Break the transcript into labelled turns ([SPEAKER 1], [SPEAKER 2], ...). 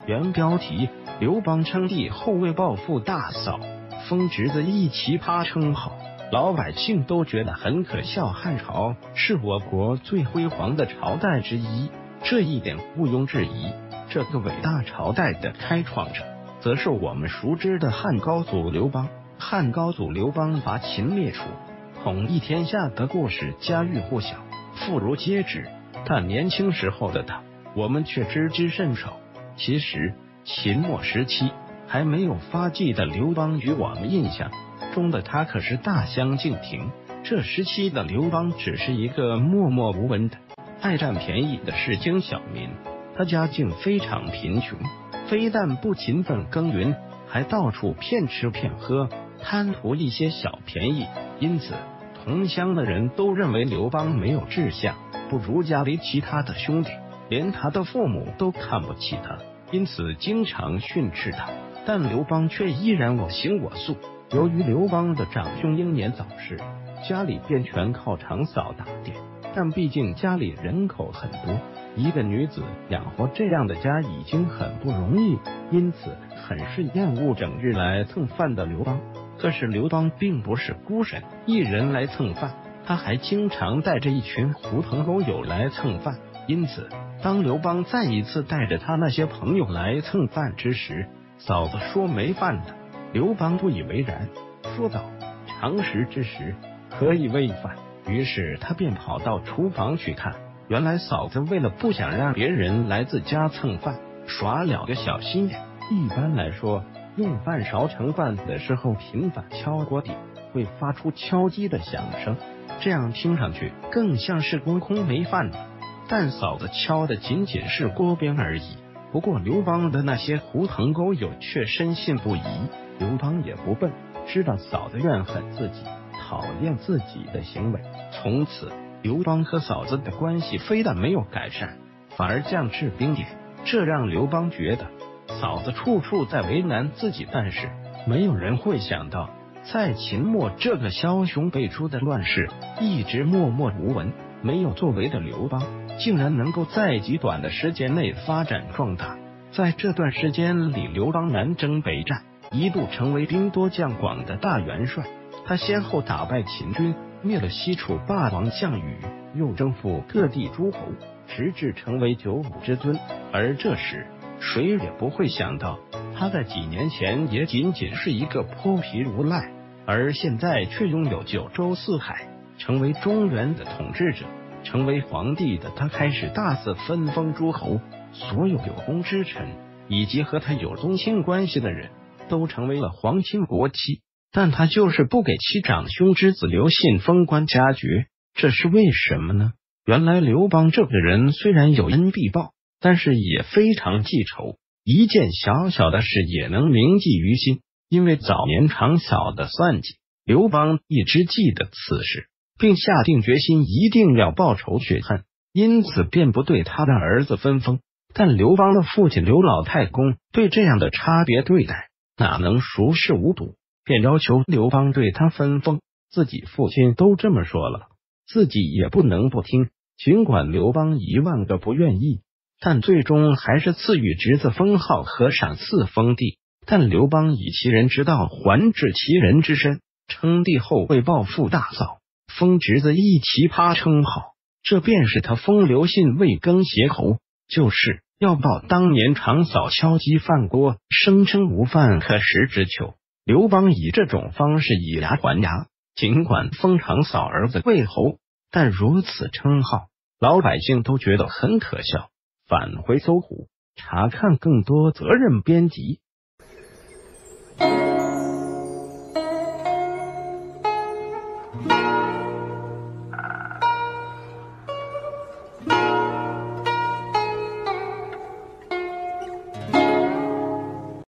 [SPEAKER 1] 原标题：刘邦称帝后为报复大嫂，封侄子一奇葩称号，老百姓都觉得很可笑。汉朝是我国最辉煌的朝代之一，这一点毋庸置疑。这个伟大朝代的开创者，则是我们熟知的汉高祖刘邦。汉高祖刘邦伐秦灭楚，统一天下的故事家喻户晓，妇孺皆知。但年轻时候的他，我们却知之甚少。其实，秦末时期还没有发迹的刘邦，与我们印象中的他可是大相径庭。这时期的刘邦只是一个默默无闻的、爱占便宜的市井小民。他家境非常贫穷，非但不勤奋耕耘，还到处骗吃骗喝，贪图一些小便宜。因此，同乡的人都认为刘邦没有志向，不如家里其他的兄弟，连他的父母都看不起他，因此经常训斥他。但刘邦却依然我行我素。由于刘邦的长兄英年早逝，家里便全靠长嫂打点。但毕竟家里人口很多，一个女子养活这样的家已经很不容易，因此很是厌恶整日来蹭饭的刘邦。可是刘邦并不是孤身一人来蹭饭，他还经常带着一群狐朋狗友来蹭饭。因此，当刘邦再一次带着他那些朋友来蹭饭之时，嫂子说没饭的，刘邦不以为然，说道：常食之时，何以为饭？于是他便跑到厨房去看，原来嫂子为了不想让别人来自家蹭饭，耍了个小心眼。一般来说，用饭勺盛饭的时候频繁敲锅底，会发出敲击的响声，这样听上去更像是锅空没饭了。但嫂子敲的仅仅是锅边而已。不过刘邦的那些狐朋狗友却深信不疑。刘邦也不笨，知道嫂子怨恨自己，讨厌自己的行为。从此，刘邦和嫂子的关系非但没有改善，反而降至冰点。这让刘邦觉得嫂子处处在为难自己。但是没有人会想到，在秦末这个枭雄辈出的乱世，一直默默无闻、没有作为的刘邦，竟然能够在极短的时间内发展壮大。在这段时间里，刘邦南征北战，一度成为兵多将广的大元帅。他先后打败秦军，灭了西楚霸王项羽，又征服各地诸侯，直至成为九五之尊。而这时，谁也不会想到，他在几年前也仅仅是一个泼皮无赖，而现在却拥有九州四海，成为中原的统治者。成为皇帝的他开始大肆分封诸侯，所有有功之臣以及和他有宗亲关系的人都成为了皇亲国戚。但他就是不给其长兄之子刘信封官加爵，这是为什么呢？原来刘邦这个人虽然有恩必报，但是也非常记仇，一件小小的事也能铭记于心。因为早年长嫂的算计，刘邦一直记得此事，并下定决心一定要报仇雪恨，因此便不对他的儿子分封。但刘邦的父亲刘老太公对这样的差别对待哪能熟视无睹，便要求刘邦对他分封。自己父亲都这么说了，自己也不能不听。尽管刘邦10000个不愿意，但最终还是赐予侄子封号和赏赐封地。但刘邦以其人之道还治其人之身，称帝后为报复大嫂，封侄子一奇葩称号，这便是他封刘信为更邪侯，就是要报当年长嫂敲击饭锅，声称无饭可食之仇。刘邦以这种方式以牙还牙，尽管封长嫂儿子为侯，但如此称号，老百姓都觉得很可笑。返回搜狐，查看更多责任编辑。